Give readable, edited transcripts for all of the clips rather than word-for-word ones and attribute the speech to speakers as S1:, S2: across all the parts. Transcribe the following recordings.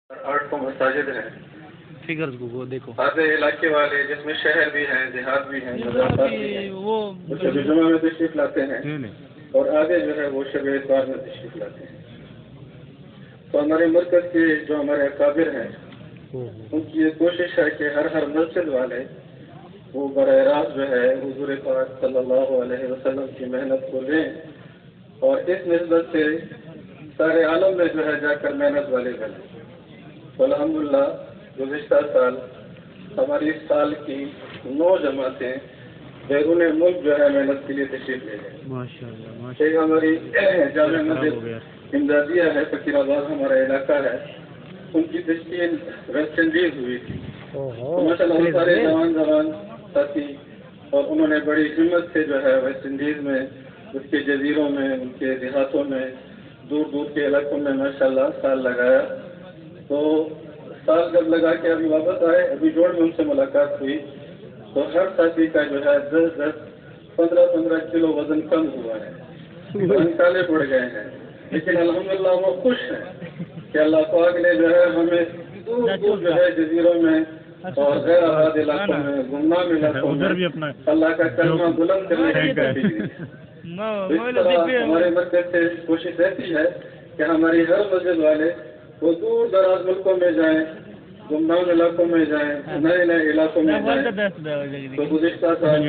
S1: 8 تو مساجد ہیں
S2: فگرز کو وہ دیکھو
S1: آدھے علاقے والے جس میں شہر بھی ہیں دیہات بھی ہیں مدرسات بھی ہیں
S2: وہ
S1: شب جمعہ میں تشریف لاتے ہیں اور آگے جو ہے وہ شب اتوار میں تشریف لاتے ہیں. تو ہمارے مرکز کے جو ہمارے اکابر ہیں ان کی یہ کوشش ہے کہ ہر مسجد والے وہ براہ راست جو ہے حضور پاک صلی اللہ علیہ وسلم کی محنت کو لیں اور اس نسبت سے سارے عالم میں جو ہے جا کر محنت والے بنیں. تو الحمدللہ گزشتہ سال ہماری اس سال کی 9 جماعتیں بیرون ملک جو ہے محنت کے لیے تشریف لے گئے. ایک ہماری جامع مسجد امدادیہ ہے فقیر آباد ہمارا علاقہ ہے ان کی تشکیل ویسٹ انڈیز ہوئی تھی. ماشاء اللہ سارے جوان ساتھی اور انہوں نے بڑی ہمت سے جو ہے ویسٹ انڈیز میں اس کے جزیروں میں ان کے دیہاتوں میں دور دور کے علاقوں میں ماشاء اللہ سال لگایا. تو سال جب لگا کے ابھی واپس آئے ابھی جوڑ میں ان سے ملاقات ہوئی تو ہر ساتھی کا جو ہے 10-15 کلو وزن کم ہوا ہے کالے پڑ گئے ہیں لیکن الحمدللہ وہ خوش ہیں کہ اللہ پاک نے جو ہے ہمیں دور دور جو ہے جزیروں میں اور غیر آباد علاقوں میں گمنام علاقوں میں اللہ کا کلمہ بلند کرنے کی کوشش کی. اس طرح ہمارے مرکز سے کوشش رہتی ہے کہ ہماری ہر مسجد والے وہ دور دراز ملکوں میں جائیں گمنام علاقوں میں جائیں نئے نئے علاقوں میں جائیں. تو گزشتہ سال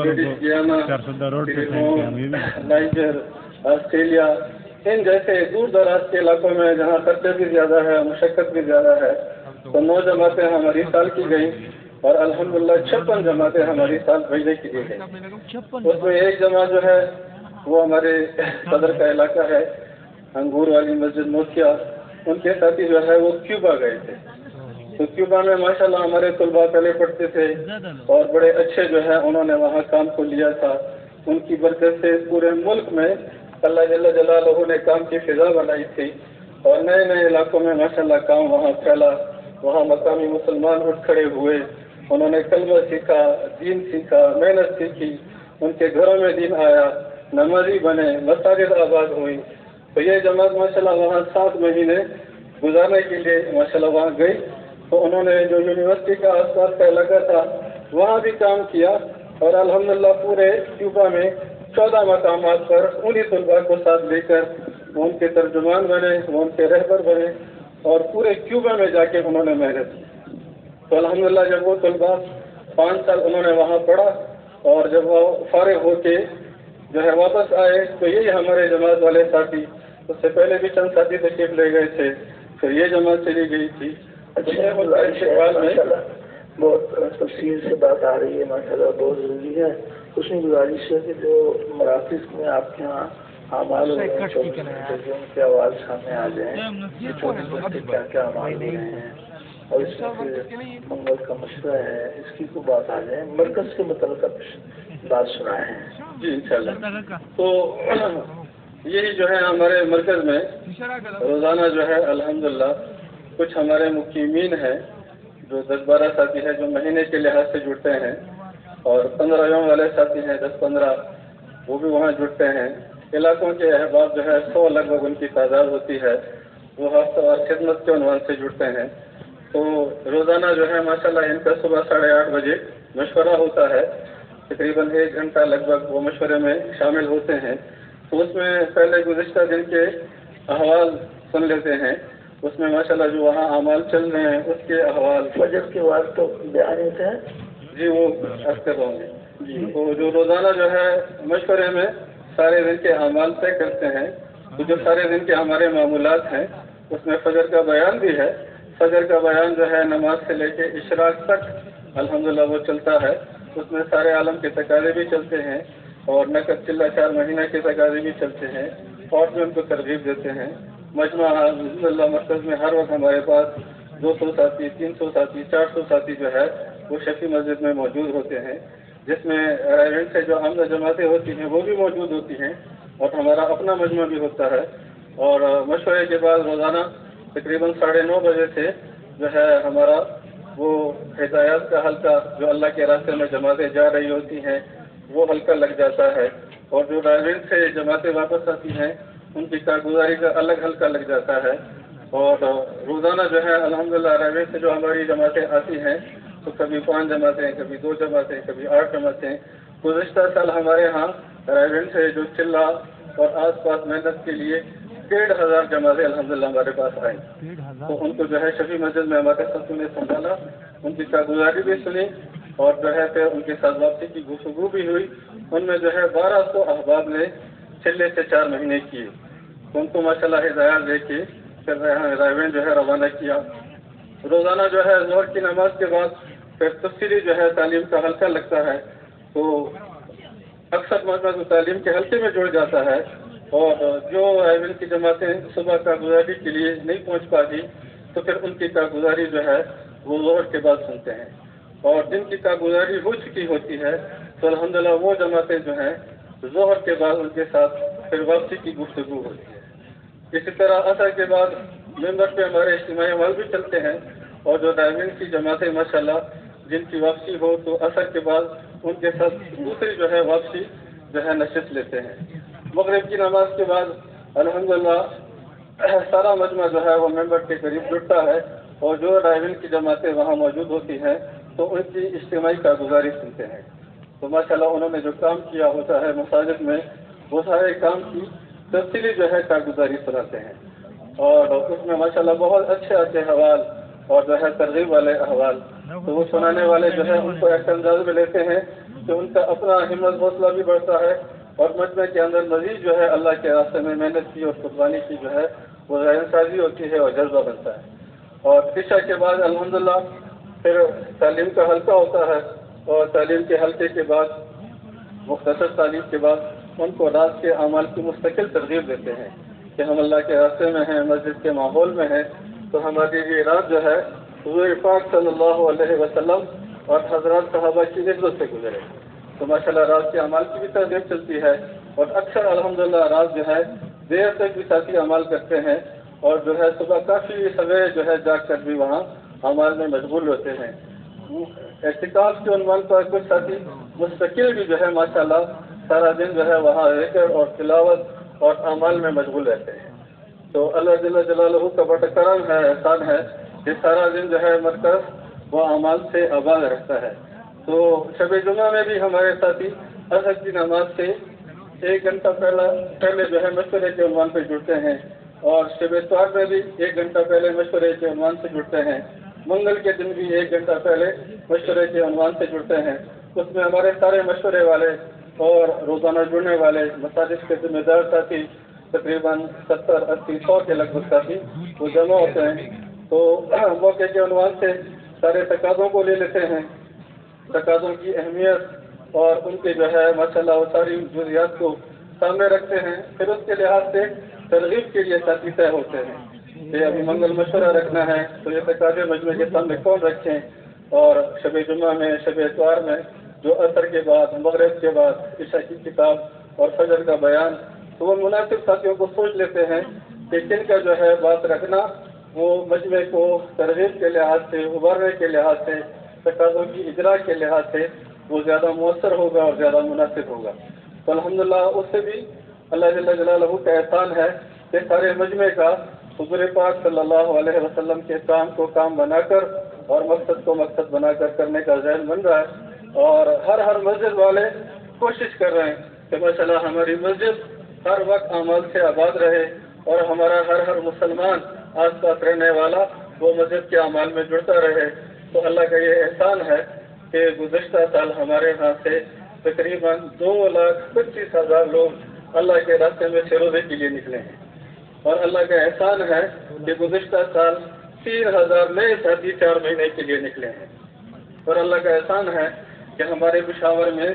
S1: نائجر آسٹریلیا ان جیسے دور دراز کے علاقوں میں جہاں خرچہ بھی زیادہ ہے مشقت بھی زیادہ ہے تو 9 جماعتیں ہماری سال کی گئیں اور الحمدللہ 56 جماعتیں ہماری سال بھیجنے کی دی گئی. اس میں ایک جماعت جو ہے وہ ہمارے صدر کا علاقہ ہے انگور والی مسجد موسیا ان کے ساتھی جو ہے وہ کیوبا گئے تھے. تو کیوبا میں ماشاءاللہ ہمارے طلباء پہلے پڑھتے تھے اور بڑے اچھے جو ہے انہوں نے وہاں کام کو لیا تھا. ان کی برکت سے پورے ملک میں اللہ جل جلالہ نے کام کی فضا بنائی تھی اور نئے نئے علاقوں میں ماشاءاللہ کام وہاں پھیلا. وہاں مقامی مسلمان اٹھ کھڑے ہوئے انہوں نے کلمہ سیکھا دین سیکھا محنت سیکھی ان کے گھروں میں دین آیا نمازی بنے مساجد آباد ہوئی. تو یہ جماعت ماشاءاللہ وہاں 7 مہینے گزارنے کے لیے ماشاءاللہ وہاں گئی. تو انہوں نے جو یونیورسٹی کا آس پاس کا علاقہ تھا وہاں بھی کام کیا اور الحمدللہ پورے کیوبا میں 14 مقامات پر انہی طلباء کو ساتھ لے کر وہ ان کے ترجمان بنے وہ ان کے رہبر بنے اور پورے کیوبا میں جا کے انہوں نے محنت کی. تو الحمدللہ جب وہ طلباء 5 سال انہوں نے وہاں پڑھا اور جب وہ فارغ ہو کے جو ہے واپس آئے تو یہی ہمارے جماعت والے ساتھی اس سے پہلے بھی چند ساتھی تشریف لے گئے تھے پھر یہ جماعت چلی گئی تھی.
S3: بہت تفصیل سے بات آ رہی ہے ماشاءاللہ بہت ضروری ہے. اس میں گزارش ہے کہ جو مراکز میں آپ کے یہاں اعمال ان کے آواز سامنے آ جائیں کیا کیا اعمال ہو رہے ہیں اور اس میں منگل کا مشورہ ہے اس کی کو بات آ جائے مرکز کے متعلق بات سنائے ہیں.
S1: جی انشاءاللہ. تو یہی جو ہے ہمارے مرکز میں روزانہ جو ہے الحمدللہ کچھ ہمارے مقیمین ہیں جو 10-12 ساتھی ہیں جو مہینے کے لحاظ سے جڑتے ہیں اور 15 یوم والے ساتھی ہیں 10-15 وہ بھی وہاں جڑتے ہیں. علاقوں کے احباب جو ہے 100 لگ بھگ ان کی تعداد ہوتی ہے وہ ہفتہ وار خدمت کے عنوان سے جڑتے ہیں. تو روزانہ جو ہے ماشاءاللہ ان کا صبح 8:30 بجے مشورہ ہوتا ہے تقریباً 1 گھنٹہ لگ بھگ وہ مشورے میں شامل ہوتے ہیں. تو اس میں پہلے گزشتہ دن کے احوال سن لیتے ہیں اس میں ماشاءاللہ جو وہاں اعمال چل رہے ہیں اس کے احوال
S3: فجر کے بعد تو بیان ہوتے ہیں.
S1: جی وہ عرض کر رہا ہوں جی. تو جو روزانہ جو ہے مشورے میں سارے دن کے اعمال طے کرتے ہیں تو جو سارے دن کے ہمارے معمولات ہیں اس میں فجر کا بیان بھی ہے. فجر کا بیان جو ہے نماز سے لے کے اشراق تک الحمدللہ وہ چلتا ہے. اس میں سارے عالم کے تقاضے بھی چلتے ہیں اور نقد چلہ 4 مہینہ کے تقاضے بھی چلتے ہیں اور جو ان کو ترغیب دیتے ہیں. مجمع الحمدللہ مرکز میں ہر وقت ہمارے پاس 200 ساتھی 300 ساتھی 400 ساتھی جو ہے وہ شفیع مسجد میں موجود ہوتے ہیں جس میں ایونٹ سے جو عام جماعتیں ہوتی ہیں وہ بھی موجود ہوتی ہیں اور ہمارا اپنا مجمع بھی ہوتا ہے. اور مشورے کے بعد روزانہ تقریباً 9:30 بجے سے جو ہے ہمارا وہ ہدایات کا حلقہ جو اللہ کے راستے میں جماعتیں جا رہی ہوتی ہیں وہ حلقہ لگ جاتا ہے اور جو ایونٹ سے جماعتیں واپس آتی ہیں ان کی کارگزاری کا الگ حلقہ لگ جاتا ہے. اور روزانہ جو ہے الحمدللہ رائیون سے جو ہماری جماعتیں آتی ہیں تو کبھی 5 جماعتیں، کبھی 2 جماعتیں، کبھی 8 جماعتیں. گزشتہ سال ہمارے ہاں رائیون سے جو چلہ اور آس پاس محنت کے لیے 1,500 جماعتیں الحمدللہ ہمارے پاس آئیں. تو ان کو جو ہے شفیع مسجد میں ہمارے ساتھ نے سنبھالا، ان کی کارگزاری بھی سنی اور جو ہے پھر ان کے ساتھ واپسی کی گفتگو بھی ہوئی. ان میں جو ہے 1200 احباب نے چلے سے 4 مہینے کیے. ان کو ماشاءاللہ ہدایات دے کے پھر رائیون جو ہے روانہ کیا. روزانہ جو ہے ظہر کی نماز کے بعد پھر تفصیلی جو ہے تعلیم کا حلقہ لگتا ہے. تو اکثر مذہب تعلیم کے حلقے میں جڑ جاتا ہے اور جو رائیون کی جماعتیں صبح کارگزاری کے لیے نہیں پہنچ پاتی تو پھر ان کی کارگزاری جو ہے وہ ظہر کے بعد سنتے ہیں. اور جن کی کارگزاری ہو چکی ہوتی ہے تو الحمدللہ وہ جماعتیں جو ہیں ظہر کے بعد ان کے ساتھ پھر واپسی کی گفتگو ہوتی ہے. اسی طرح عصر کے بعد ممبر پہ ہمارے اجتماعی عمل بھی چلتے ہیں اور جو رائیون کی جماعتیں ماشاءاللہ جن کی واپسی ہو تو عصر کے بعد ان کے ساتھ دوسری جو ہے واپسی جو ہے نشست لیتے ہیں. مغرب کی نماز کے بعد الحمدللہ سارا مجمع جو ہے وہ ممبر کے قریب جڑتا ہے اور جو رائیون کی جماعتیں وہاں موجود ہوتی ہیں تو ان کی اجتماعی کارگزاری سنتے ہیں. تو ماشاءاللہ انہوں نے جو کام کیا ہوتا ہے مساجد میں وہ سارے کام کی تفصیلی جو ہے کارگزاری سناتے ہیں اور اس میں ماشاءاللہ بہت اچھے اچھے حوال اور جو ہے ترغیب والے احوال تو وہ سنانے والے جو ہے ان کو ایسے انداز میں لیتے ہیں کہ ان کا اپنا ہمت حوصلہ بھی بڑھتا ہے اور مجمع کے اندر مزید جو ہے اللہ کے راستے میں محنت کی اور قربانی کی جو ہے وہ ذہن سازی ہوتی ہے اور جذبہ بنتا ہے. اور عشاء کے بعد الحمدللہ پھر تعلیم کا حلقہ ہوتا ہے اور تعلیم کے حلقے کے بعد مختصر تعلیم کے بعد ان کو رات کے اعمال کی مستقل ترغیب دیتے ہیں کہ ہم اللہ کے راستے میں ہیں، مسجد کے ماحول میں ہیں تو ہماری یہ رات جو ہے حضور پاک صلی اللہ علیہ وسلم اور حضرات صحابہ کی عزت سے گزرے. تو ماشاءاللہ رات کے اعمال کی بھی ترغیب چلتی ہے اور اکثر الحمدللہ رات جو ہے دیر تک بھی ساتھی اعمال کرتے ہیں اور جو ہے صبح کافی سویرے جو ہے جاگ کر بھی وہاں اعمال میں مشغول ہوتے ہیں. اعتکاف کے عنوان پر کچھ ساتھی مستقل بھی جو ہے ماشاءاللہ سارا دن جو ہے وہاں رہ کر اور تلاوت اور اعمال میں مشغول رہتے ہیں. تو اللہ جل جلالہ کا بڑا کرم ہے، احسان ہے کہ سارا دن جو ہے مرکز وہ اعمال سے آباد رہتا ہے. تو شب جمعہ میں بھی ہمارے ساتھی عصر کی نماز سے 1 گھنٹہ پہلے جو ہے مشورے کے عنوان پہ جڑتے ہیں اور شب اتوار میں بھی 1 گھنٹہ پہلے مشورے کے عنوان سے جڑتے ہیں. منگل کے دن بھی 1 گھنٹہ پہلے مشورے کے عنوان سے جڑتے ہیں. اس میں ہمارے سارے مشورے والے اور روزانہ جڑنے والے مساجد کے ذمہ دار ساتھی تقریباً 70-80-100 کے لگ بھگ ساتھی وہ جمع ہوتے ہیں. تو موقع کے عنوان سے سارے تقاضوں کو لے لیتے ہیں، تقاضوں کی اہمیت اور ان کے جو ہے ماشاءاللہ وہ ساری جزیات کو سامنے رکھتے ہیں. پھر اس کے لحاظ سے ترغیب کے لیے ساتھی طے ہوتے ہیں کہ ابھی منگل مشورہ رکھنا ہے تو یہ تقاضے مجمع کے سامنے کون رکھیں اور شب جمعہ میں شب اتوار میں جو عصر کے بعد مغرب کے بعد عشاء کی کتاب اور فجر کا بیان تو وہ مناسب ساتھیوں کو سوچ لیتے ہیں کہ کن کا جو ہے بات رکھنا وہ مجمع کو ترغیب کے لحاظ سے ابھارنے کے لحاظ سے تقاضوں کی اجرا کے لحاظ سے وہ زیادہ مؤثر ہوگا اور زیادہ مناسب ہوگا. تو الحمدللہ اس سے بھی اللہ جل جلالہ کا احسان ہے کہ سارے مجمع کا حضور پاک صلی اللہ علیہ وسلم کے کام کو کام بنا کر اور مقصد کو مقصد بنا کر کرنے کا ذہن بن رہا ہے اور ہر مسجد والے کوشش کر رہے ہیں کہ ماشاءاللہ ہماری مسجد ہر وقت اعمال سے آباد رہے اور ہمارا ہر مسلمان آس پاس رہنے والا وہ مسجد کے اعمال میں جڑتا رہے. تو اللہ کا یہ احسان ہے کہ گزشتہ سال ہمارے ہاں سے تقریباً 2,25,000 لوگ اللہ کے راستے میں روزے کے لیے نکلے ہیں اور اللہ کا احسان ہے کہ گزشتہ سال 3,000 نئے ساتھی 4 مہینے کے لیے نکلے ہیں اور اللہ کا احسان ہے کہ ہمارے پشاور میں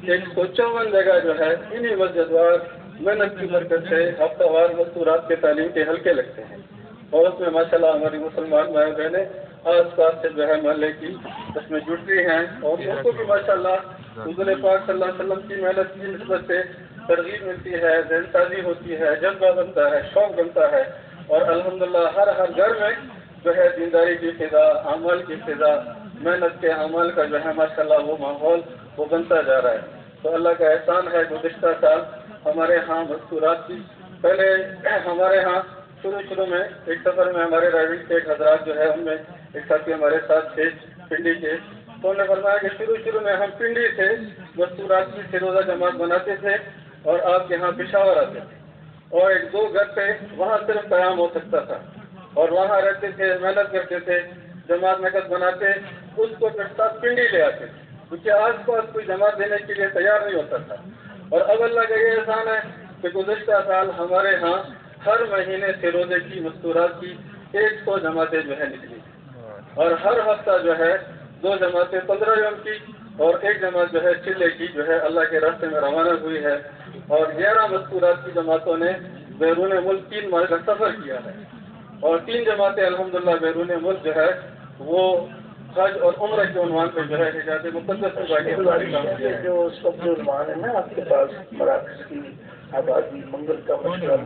S1: 154 جگہ جو ہے انہی مسجد وار محنت کی برکت سے ہفتہ وار مستورات کے تعلیم کے حلقے لگتے ہیں اور اس میں ماشاءاللہ ہماری مسلمان بھائی بہنیں آس پاس سے جو ہے محلے کی اس میں جڑتی ہیں اور ان کو بھی ماشاءاللہ حضور پاک صلی اللہ علیہ وسلم کی محنت کی نسبت سے ترغیب ملتی ہے، ذہن سازی ہوتی ہے، جذبہ بنتا ہے، شوق بنتا ہے اور الحمدللہ ہر گھر میں جو ہے دینداری کی فضا، اعمال کی فضا، محنت کے اعمال کا جو ہے ماشاءاللہ وہ ماحول وہ بنتا جا رہا ہے. تو اللہ کا احسان ہے گزشتہ سال ہمارے ہاں مذکورات کی پہلے ہمارے ہاں شروع میں ایک سفر میں ہمارے رائیونڈ کے ایک حضرات جو ہے ان میں ایک ساتھی ہمارے ساتھ تھے پنڈی کے، تو انہوں نے فرمایا کہ شروع میں ہم پنڈی سے مستورات کی سروزہ جماعت بناتے تھے اور آپ کے یہاں پشاور آتے تھے اور 1-2 گھر پہ وہاں صرف قیام ہو سکتا تھا اور وہاں رہتے تھے، محنت کرتے تھے، جماعت نقد بناتے، اس کو پھر ساتھ پنڈی لے آتے کیونکہ آس پاس کوئی جماعت دینے کے لیے تیار نہیں ہوتا تھا۔ اور اب اللہ کا یہ احسان ہے کہ گزشتہ سال ہمارے ہاں ہر مہینے سے روزے کی مستورات کی 100 جماعتیں جو ہے نکلی اور ہر ہفتہ جو ہے 2 جماعتیں 15 یوم کی اور 1 جماعت جو ہے چلے کی جو ہے اللہ کے راستے میں روانہ ہوئی ہے اور 11 مستورات کی جماعتوں نے بیرون ملک 3 ماہ کا سفر کیا ہے اور 3 جماعتیں الحمدللہ بیرون ملک جو ہے وہ حج اور عمرہ کے عنوان پہ جو ہے حجاز مقدس
S3: جو اس وقت جو عنوان ہے نا آپ کے پاس مراکز کی آبادی منگل کا مشورہ،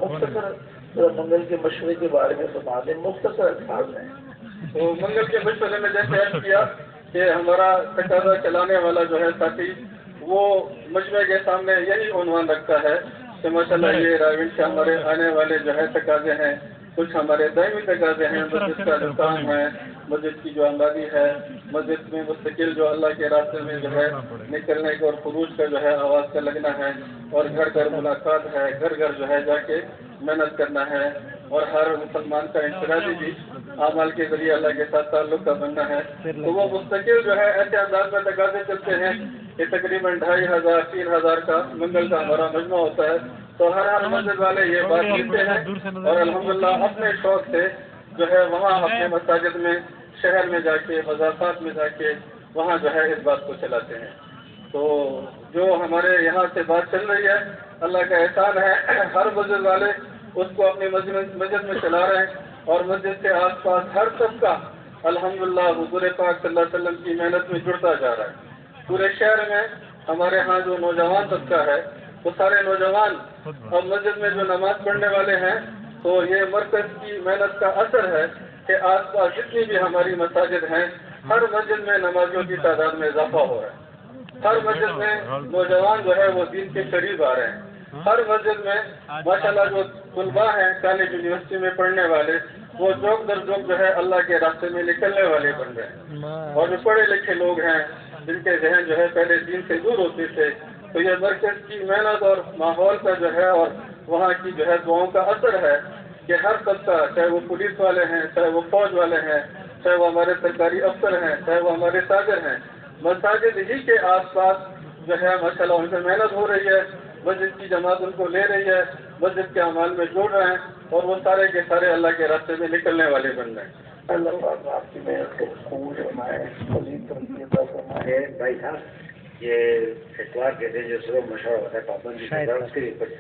S3: مختصر منگل کے مشورے کے بارے میں فرما دیں، مختصر الفاظ ہیں۔
S1: تو منگل کے مشورے میں جیسے عرض کیا کہ ہمارا تقاضا چلانے والا جو ہے ساتھی وہ مجمع کے سامنے یہی عنوان رکھتا ہے کہ ماشاءاللہ یہ رائیونڈ سے ہمارے آنے والے جو ہے تقاضے ہیں، کچھ ہمارے دائمی تقاضے ہیں، مسجد کا جو کام ہے، مسجد کی جو آبادی ہے، مسجد میں مستقل جو اللہ کے راستے میں جو ہے نکلنے کا اور خروج کا جو ہے آواز کا لگنا ہے اور گھر گھر ملاقات ہے، گھر گھر جو ہے جا کے محنت کرنا ہے اور ہر مسلمان کا انفرادی بھی اعمال کے ذریعے اللہ کے ساتھ تعلق کا بننا ہے، تو وہ مستقل جو ہے ایسے انداز میں تقاضے چلتے ہیں کہ تقریباً 2500-3000 کا منگل کا ہمارا مجمع ہوتا ہے، تو ہر مسجد والے یہ بات سنتے ہیں اور الحمدللہ اپنے شوق سے جو ہے وہاں اپنے مساجد میں شہر میں جا کے مضافات میں جا کے وہاں جو ہے اس بات کو چلاتے ہیں۔ تو جو ہمارے یہاں سے بات چل رہی ہے اللہ کا احسان ہے، ہر مسجد والے اس کو اپنی مسجد میں چلا رہے ہیں اور مسجد کے آس پاس ہر طبقہ الحمدللہ حضور پاک صلی اللہ علیہ وسلم کی محنت میں جڑتا جا رہا ہے۔ پورے شہر میں ہمارے ہاں جو نوجوان طبقہ ہے وہ سارے نوجوان اور مسجد میں جو نماز پڑھنے والے ہیں، تو یہ مرکز کی محنت کا اثر ہے کہ آس پاس جتنی بھی ہماری مساجد ہیں ہر مسجد میں نمازیوں کی تعداد میں اضافہ ہو رہا ہے، ہر مسجد میں نوجوان جو ہے وہ دین کے قریب آ رہے ہیں، ہر مسجد میں ماشاءاللہ جو طلباء ہیں کالج یونیورسٹی میں پڑھنے والے وہ جوک در جوک جو ہے اللہ کے راستے میں نکلنے والے بن رہے ہیں اور جو پڑھے لکھے لوگ ہیں جن کے ذہن جو ہے پہلے دین سے دور ہوتے تھے، تو یہ مرکز کی محنت اور ماحول کا جو ہے اور وہاں کی جو ہے دعاؤں کا اثر ہے کہ ہر طبقہ چاہے وہ پولیس والے ہیں، چاہے وہ فوج والے ہیں، چاہے وہ ہمارے سرکاری افسر ہیں، چاہے وہ ہمارے تاجر ہیں، مساجد ہی کے آس پاس جو ہے ماشاءاللہ ان سے محنت ہو رہی ہے، مسجد کی جماعت ان کو لے رہی ہے، مسجد کے اعمال میں جوڑ رہے ہیں اور وہ سارے کے سارے اللہ کے راستے میں نکلنے والے بن رہے ہیں۔
S3: اللہ پاک آپ کی محنت کو قبول فرمائے، مزید ترقی عطا فرمائے۔
S4: بھائی صاحب یہ اتوار کے دن جو صبح مشورہ ہوتا ہے پابندی اس کے لیے کچھ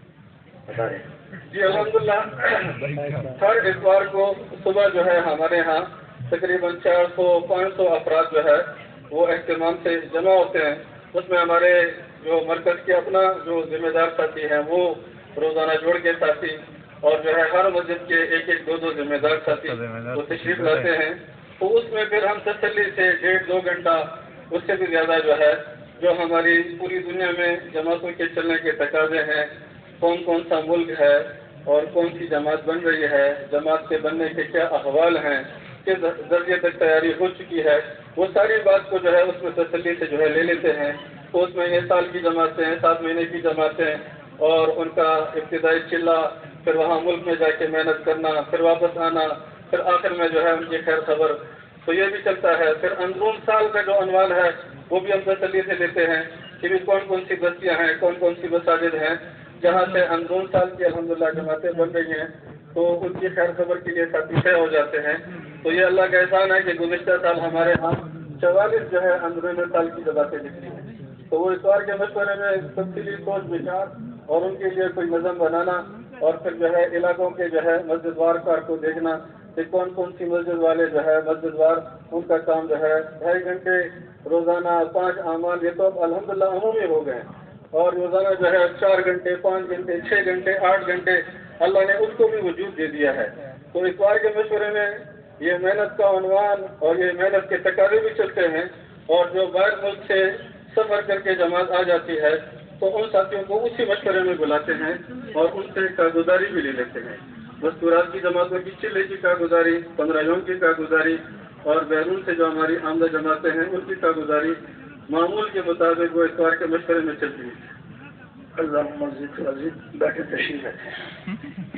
S4: بتا رہے ہیں؟
S1: جی الحمدللہ ہر اتوار کو صبح جو ہے ہمارے ہاں تقریباً 400-500 افراد جو ہے وہ اہتمام سے جمع ہوتے ہیں، اس میں ہمارے جو مرکز کے اپنا جو ذمہ دار ساتھی ہیں وہ روزانہ جوڑ کے ساتھی اور جو ہے ہر مسجد کے 1-2 ذمہ دار ساتھی وہ تشریف لاتے ہیں، تو اس میں پھر ہم تسلی سے 1.5-2 گھنٹہ اس سے بھی زیادہ جو ہے جو ہماری پوری دنیا میں جماعتوں کے چلنے کے تقاضے ہیں، کون سا ملک ہے اور کون سی جماعت بن رہی ہے، جماعت کے بننے کے کیا احوال ہیں، کس درجے تک تیاری ہو چکی ہے، وہ ساری بات کو جو ہے اس میں تسلی سے جو ہے لے لیتے ہیں، تو اس میں 1 سال کی جماعتیں 7 مہینے کی جماعتیں اور ان کا ابتدائی چلہ، پھر وہاں ملک میں جا کے محنت کرنا، پھر واپس آنا، پھر آخر میں جو ہے ان کی خیر خبر، تو یہ بھی چلتا ہے۔ پھر اندرون سال کا جو عنوان ہے وہ بھی ہم تسلی سے لیتے ہیں کہ بھی کون سی بستیاں ہیں، کون سی مساجد ہیں جہاں سے اندرون سال کی الحمدللہ جماعتیں بن رہی ہیں، تو ان کی خیر خبر کے لیے ساتھی طے ہو جاتے ہیں۔ تو یہ اللہ کا احسان ہے کہ گزشتہ سال ہمارے ہاں 44 جو ہے اندرون سال کی جماعتیں نکلی ہیں، تو وہ اتوار کے مشورے میں تفصیلی سوچ بچار اور ان کے لیے کوئی نظم بنانا اور پھر جو ہے علاقوں کے جو ہے مسجد وار کار کو دیکھنا کہ کون سی مسجد والے جو ہے مسجد وار ان کا کام جو ہے 2.5 گھنٹے روزانہ 5 اعمال، یہ تو اب الحمدللہ عمومی ہو گئے ہیں، اور روزانہ جو ہے 4 گھنٹے 5 گھنٹے 6 گھنٹے 8 گھنٹے اللہ نے اس کو بھی وجود دے دیا ہے۔ تو اتوار کے مشورے میں یہ محنت کا عنوان اور یہ محنت کے تقاضے بھی چلتے ہیں، اور جو باہر ملک سے سفر کر کے جماعت آ جاتی ہے تو ان ساتھیوں کو اسی مشورے میں بلاتے ہیں اور ان سے کارگزاری بھی لے لیتے ہیں۔ مستورات کی جماعتوں کی چلے کی کارگزاری، 15 یوم کی کارگزاری اور بیرون سے جو ہماری آمدہ جماعتیں ہیں ان کی کارگزاری معمول کے مطابق وہ اتوار کے مشورے میں چلتی ہے۔
S3: اللہ مزید بیٹھے تشریف رکھیں۔